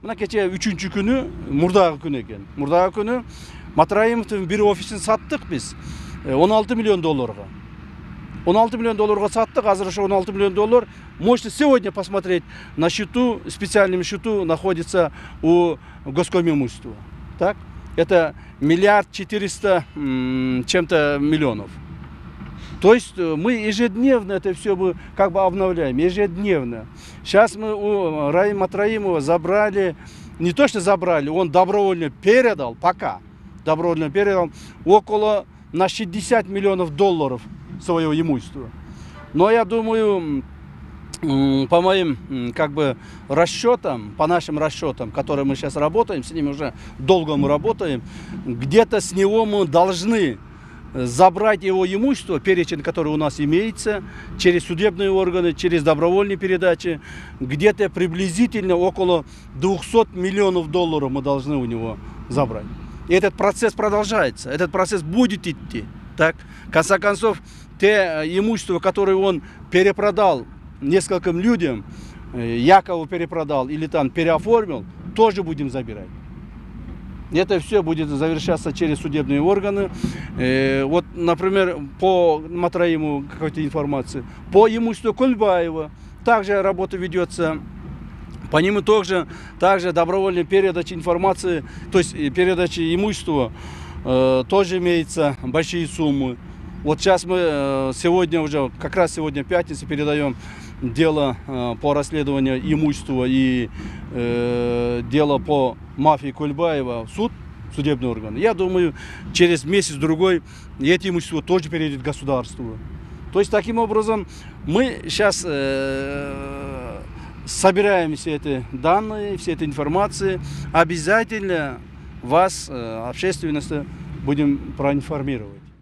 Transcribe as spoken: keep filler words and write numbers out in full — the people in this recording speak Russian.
Мына кече үчүнчү күнү, мурдагы күнү экен. Мурдагы күнү Матраимовдун бир офисин саттык биз он алты миллион долларга. он алты миллион долларга саттык, азыр ошо он алты миллион доллар можете сегодня посмотреть на счету, специальном счету находится у Госкомимущества. Так? Это миллиард четыреста чем-то миллионов. То есть мы ежедневно это все мы как бы обновляем, ежедневно. Сейчас мы у Раима Матраимова забрали, не то что забрали, он добровольно передал, пока добровольно передал около на шестьдесят миллионов долларов своего имущества. Но я думаю, по моим как бы расчетам, по нашим расчетам, которые мы сейчас работаем, с ними уже долго мы работаем, где-то с него мы должны забрать его имущество, перечень, который у нас имеется, через судебные органы, через добровольные передачи, где-то приблизительно около двухсот миллионов долларов мы должны у него забрать. И этот процесс продолжается, этот процесс будет идти. Так? В конце концов, те имущества, которые он перепродал нескольким людям, якобы перепродал или там переоформил, тоже будем забирать. Это все будет завершаться через судебные органы. Э, вот, например, по Матраиму какой-то информации. По имуществу Кульбаева также работа ведется. По нему также, также добровольная передача информации, то есть передача имущества э, тоже имеется большие суммы. Вот сейчас мы э, сегодня уже, как раз сегодня пятница, передаем дело э, по расследованию имущества и э, дело по мафии Кульбаева в суд, в судебный орган. Я думаю, через месяц-другой это имущество тоже перейдет к государству. То есть, таким образом, мы сейчас э, собираем все эти данные, все эти информации. Обязательно вас, э, общественность, будем проинформировать.